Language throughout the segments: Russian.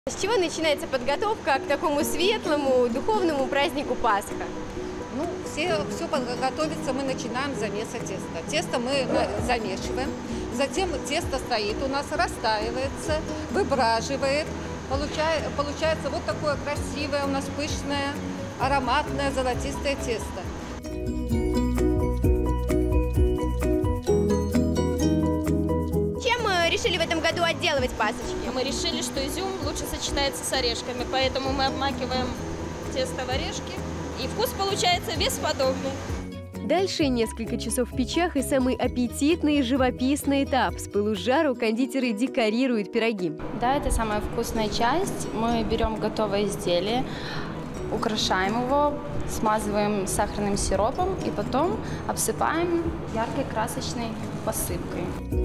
С чего начинается подготовка к такому светлому, духовному празднику Пасха? Ну, все подготовиться мы начинаем с замеса теста. Тесто мы замешиваем, затем тесто стоит, у нас растаивается, выбраживает. Получается вот такое красивое, у нас пышное, ароматное, золотистое тесто. Решили в этом году отделывать пасочки? Мы решили, что изюм лучше сочетается с орешками, поэтому мы обмакиваем тесто в орешки, и вкус получается бесподобный. Дальше несколько часов в печах и самый аппетитный и живописный этап. С пылу с жару кондитеры декорируют пироги. Да, это самая вкусная часть. Мы берем готовое изделие, украшаем его, смазываем сахарным сиропом и потом обсыпаем яркой красочной посыпкой.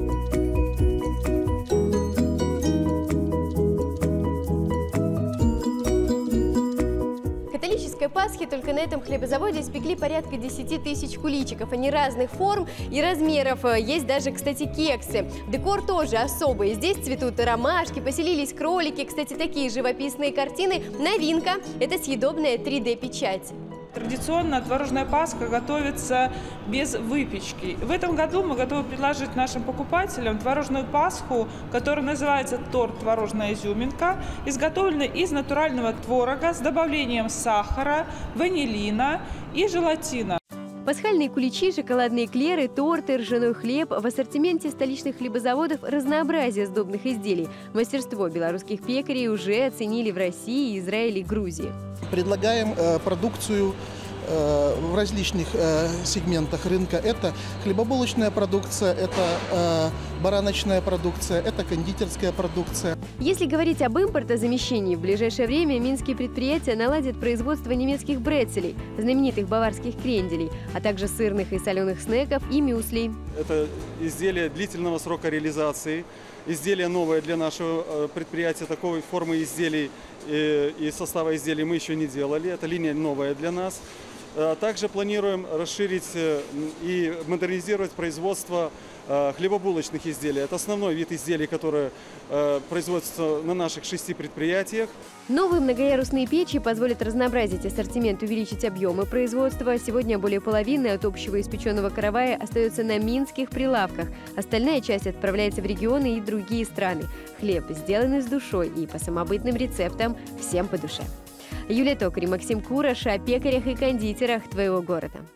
К католической Пасхе только на этом хлебозаводе испекли порядка 10 тысяч куличиков. Они разных форм и размеров. Есть даже, кстати, кексы. Декор тоже особый. Здесь цветут ромашки, поселились кролики. Кстати, такие живописные картины. Новинка – это съедобная 3D-печать. Традиционно творожная Пасха готовится без выпечки. В этом году мы готовы предложить нашим покупателям творожную Пасху, которая называется торт «Творожная изюминка», изготовленный из натурального творога с добавлением сахара, ванилина и желатина. Пасхальные куличи, шоколадные эклеры, торты, ржаной хлеб. В ассортименте столичных хлебозаводов разнообразие сдобных изделий. Мастерство белорусских пекарей уже оценили в России, Израиле и Грузии. Предлагаем продукцию в различных сегментах рынка. Это хлебобулочная продукция, это бараночная продукция, это кондитерская продукция. Если говорить об импортозамещении, в ближайшее время минские предприятия наладят производство немецких брецелей, знаменитых баварских кренделей, а также сырных и соленых снеков и мюслей. Это изделие длительного срока реализации, изделие новое для нашего предприятия. Такой формы изделий и состава изделий мы еще не делали. Это линия новая для нас. Также планируем расширить и модернизировать производство хлебобулочных изделий. Это основной вид изделий, которые производятся на наших 6 предприятиях. Новые многоярусные печи позволят разнообразить ассортимент, увеличить объемы производства. Сегодня более половины от общего испеченного каравая остается на минских прилавках. Остальная часть отправляется в регионы и другие страны. Хлеб сделанный с душой и по самобытным рецептам всем по душе. Юлия Токарь, Максим Кураш о пекарях и кондитерах твоего города.